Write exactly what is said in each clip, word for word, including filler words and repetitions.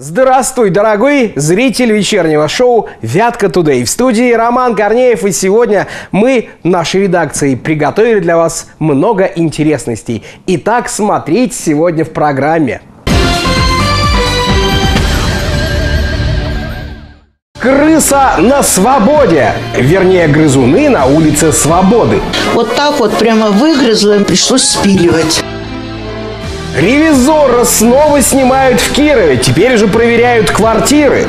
Здравствуй, дорогой зритель вечернего шоу «Вятка Тудей». В студии Роман Корнеев, и сегодня мы, нашей редакцией, приготовили для вас много интересностей. Итак, смотрите сегодня в программе. Крыса на свободе, вернее, грызуны на улице Свободы. Вот так вот прямо выгрызла, им пришлось спиливать. Ревизора снова снимают в Кирове, теперь же проверяют квартиры.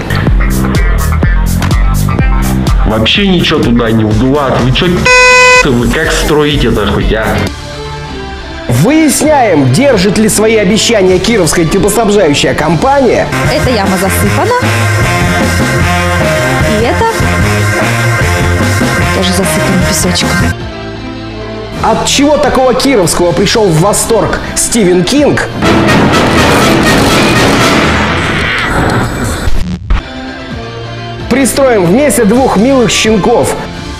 Вообще ничего туда не вдувают. Вы что, вы как строите это хоть, а? Выясняем, держит ли свои обещания кировская теплоснабжающая компания. Эта яма засыпана. И это тоже засыпано песочком. От чего такого кировского пришел в восторг Стивен Кинг? Пристроим вместе двух милых щенков.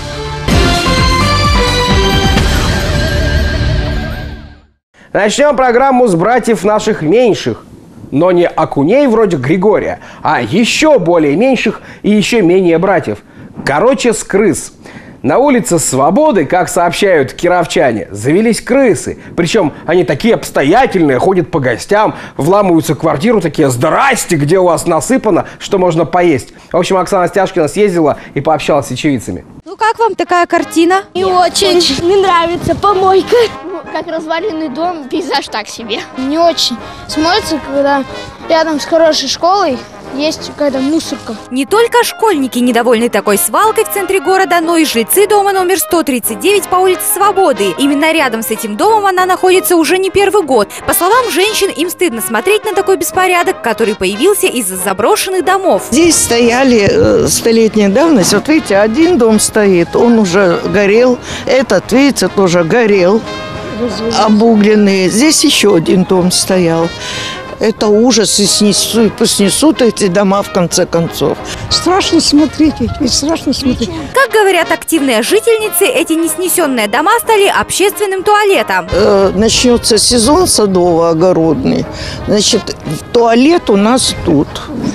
Начнем программу с братьев наших меньших. Но не окуней вроде Григория, а еще более меньших и еще менее братьев. Короче, с крыс. На улице Свободы, как сообщают кировчане, завелись крысы. Причем они такие обстоятельные, ходят по гостям, вламываются в квартиру, такие: «Здрасте, где у вас насыпано, что можно поесть?» В общем, Оксана Стяжкина съездила и пообщалась с очевидцами. Ну как вам такая картина? Не очень. очень. Не нравится помойка. Ну, как разваленный дом, пейзаж так себе. Не очень. Смотрится, когда рядом с хорошей школой есть какая-то мусорка. Не только школьники недовольны такой свалкой в центре города, но и жильцы дома номер сто тридцать девять по улице Свободы. Именно рядом с этим домом она находится уже не первый год. По словам женщин, им стыдно смотреть на такой беспорядок, который появился из-за заброшенных домов. Здесь стояли э, столетняя давность. Вот видите, один дом стоит, он уже горел. Этот, видите, тоже горел, обугленный. Здесь еще один дом стоял. Это ужас, и снесут, снесут эти дома в конце концов. Страшно смотреть, ведь страшно смотреть. Как говорят активные жительницы, эти неснесенные дома стали общественным туалетом. Э, начнется сезон садово-огородный, значит, туалет у нас тут.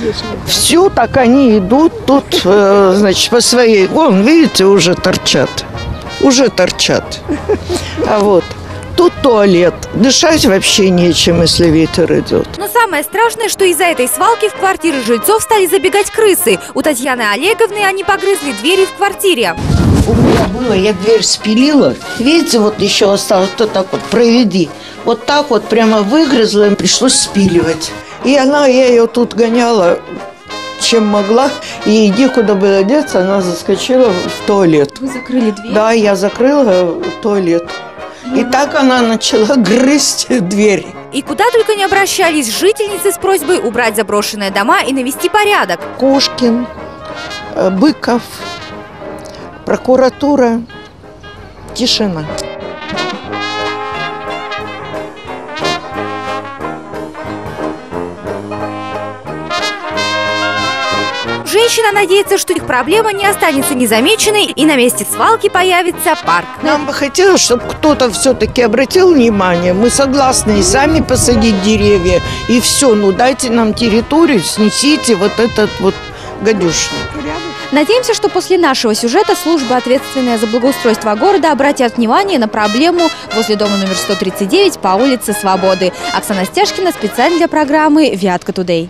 Все, так они идут тут, э, значит, по своей... Вон, видите, уже торчат. Уже торчат. А вот... Тут туалет. Дышать вообще нечем, если ветер идет. Но самое страшное, что из-за этой свалки в квартиры жильцов стали забегать крысы. У Татьяны Олеговны они погрызли двери в квартире. У меня было, я дверь спилила. Видите, вот еще осталось, то так вот, проведи. Вот так вот прямо выгрызла, им пришлось спиливать. И она, я ее тут гоняла, чем могла. И некуда было деться, она заскочила в туалет. Вы закрыли дверь? Да, я закрыла туалет. И так она начала грызть дверь. И куда только не обращались жительницы с просьбой убрать заброшенные дома и навести порядок. Кошкин, Быков, прокуратура, тишина. Женщина надеется, что их проблема не останется незамеченной и на месте свалки появится парк. Нам бы хотелось, чтобы кто-то все-таки обратил внимание. Мы согласны и сами посадить деревья, и все. Ну дайте нам территорию, снесите вот этот вот гадюшник. Надеемся, что после нашего сюжета службы, ответственные за благоустройство города, обратят внимание на проблему возле дома номер сто тридцать девять по улице Свободы. Оксана Стяжкина специально для программы «Вятка Тудей».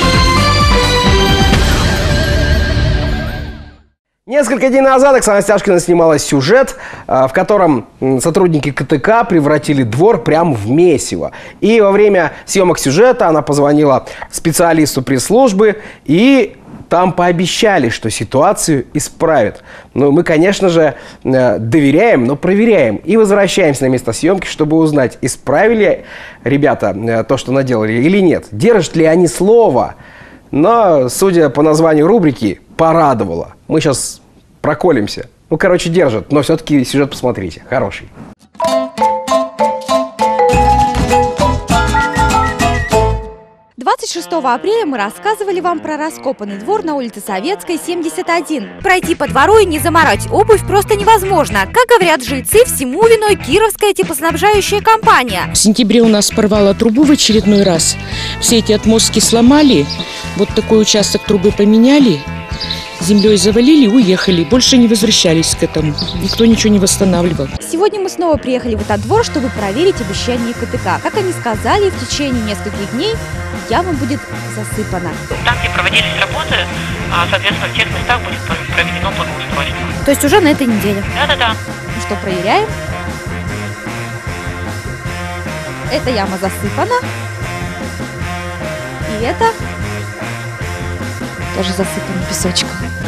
Несколько дней назад Оксана Стяжкина снимала сюжет, в котором сотрудники ка тэ ка превратили двор прямо в месиво. И во время съемок сюжета она позвонила специалисту пресс-службы, и там пообещали, что ситуацию исправят. Ну, мы, конечно же, доверяем, но проверяем. И возвращаемся на место съемки, чтобы узнать, исправили ребята то, что наделали, или нет. Держат ли они слово? Но, судя по названию рубрики, порадовало. Мы сейчас проколемся. Ну, короче, держат. Но все-таки сюжет посмотрите. Хороший. двадцать двадцать шестого апреля мы рассказывали вам про раскопанный двор на улице Советской, семьдесят один. Пройти по двору и не заморать обувь просто невозможно. Как говорят жильцы, всему виной кировская теплоснабжающая компания. В сентябре у нас порвало трубу в очередной раз. Все эти отмостки сломали. Вот такой участок трубы поменяли. Землей завалили и уехали. Больше не возвращались к этому. Никто ничего не восстанавливал. Сегодня мы снова приехали в этот двор, чтобы проверить обещание КТК. Как они сказали, в течение нескольких дней яма будет засыпана. Там, где проводились работы, соответственно, в тех местах будет проведено благоустройство. То есть уже на этой неделе? Да-да-да. Ну что, проверяем. Эта яма засыпана. И это тоже засыпано песочком.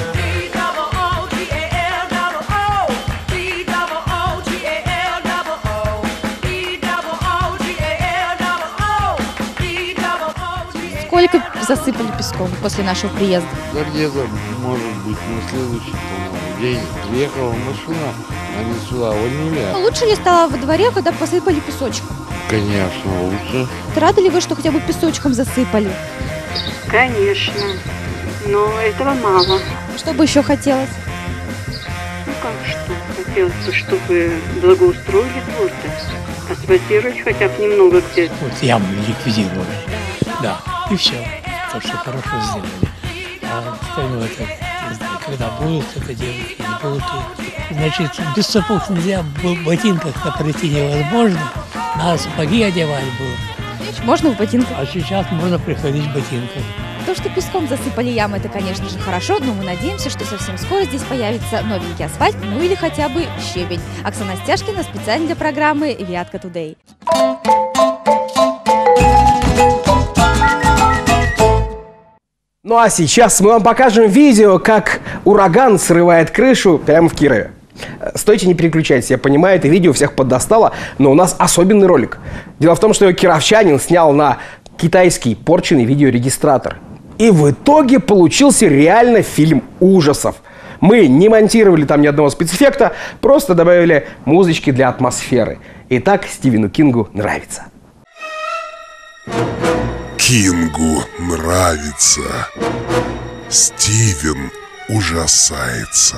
Сколько засыпали песком после нашего приезда? Да где-то, может быть, на следующий день приехала машина, они сюда вольнули. Лучше ли стало во дворе, когда посыпали песочком? Конечно, лучше. Рады ли вы, что хотя бы песочком засыпали? Конечно, но этого мало. Что бы еще хотелось? Ну как что? Хотелось бы, чтобы благоустроили двор-то, асфальтировать хотя бы немного где-то. Вот яму ликвидировали, да, и все, то, что хорошо сделали. А остальное это, не знаю, когда будут это делать, не будут. Значит, без сапог нельзя, в ботинках-то пройти невозможно, надо сапоги одевать было. Можно в ботинках? А сейчас можно приходить в ботинках. То, что песком засыпали ямы, это, конечно же, хорошо, но мы надеемся, что совсем скоро здесь появится новенький асфальт, ну или хотя бы щебень. Оксана Стяжкина специально для программы «Вятка Тудей». Ну а сейчас мы вам покажем видео, как ураган срывает крышу прямо в Кирове. Стойте, не переключайтесь, я понимаю, это видео всех поддостало, но у нас особенный ролик. Дело в том, что кировчанин снял на китайский порченный видеорегистратор. И в итоге получился реально фильм ужасов. Мы не монтировали там ни одного спецэффекта, просто добавили музычки для атмосферы. И так Стивену Кингу нравится. Кингу нравится. Стивен ужасается.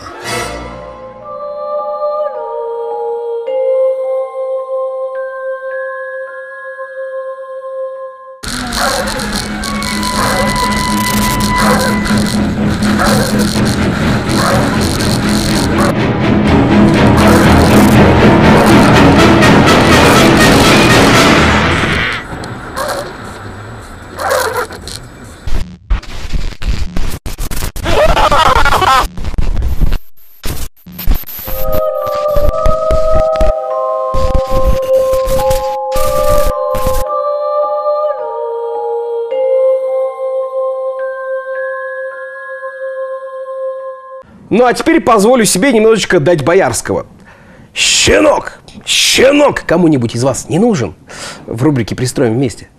Ну а теперь позволю себе немножечко дать боярского. Щенок! Щенок! Кому-нибудь из вас не нужен? В рубрике «Пристроим вместе».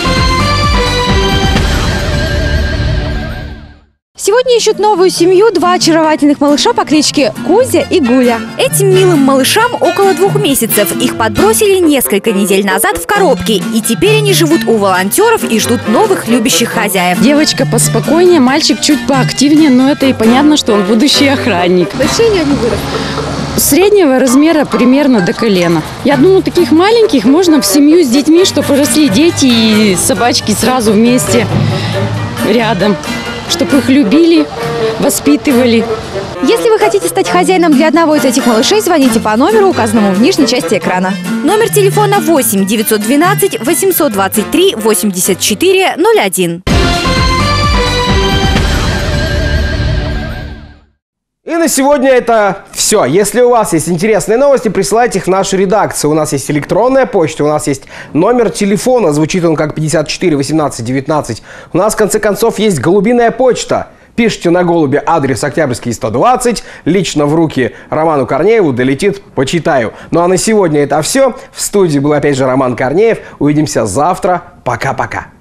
Сегодня ищут новую семью два очаровательных малыша по кличке Кузя и Гуля. Этим милым малышам около двух месяцев. Их подбросили несколько недель назад в коробке. И теперь они живут у волонтеров и ждут новых любящих хозяев. Девочка поспокойнее, мальчик чуть поактивнее, но это и понятно, что он будущий охранник. Большие ли они выросли? Среднего размера примерно до колена. Я думаю, таких маленьких можно в семью с детьми, чтобы росли дети и собачки сразу вместе рядом. Чтобы их любили, воспитывали. Если вы хотите стать хозяином для одного из этих малышей, звоните по номеру, указанному в нижней части экрана. Номер телефона восемь девятьсот двенадцать восемьсот двадцать три восемьдесят четыре ноль один. И на сегодня это все. Если у вас есть интересные новости, присылайте их в нашу редакцию. У нас есть электронная почта, у нас есть номер телефона, звучит он как пятьдесят четыре восемнадцать девятнадцать. У нас, в конце концов, есть голубиная почта. Пишите на голубе адрес Октябрьский сто двадцать, лично в руки Роману Корнееву долетит, почитаю. Ну а на сегодня это все. В студии был опять же Роман Корнеев. Увидимся завтра. Пока-пока.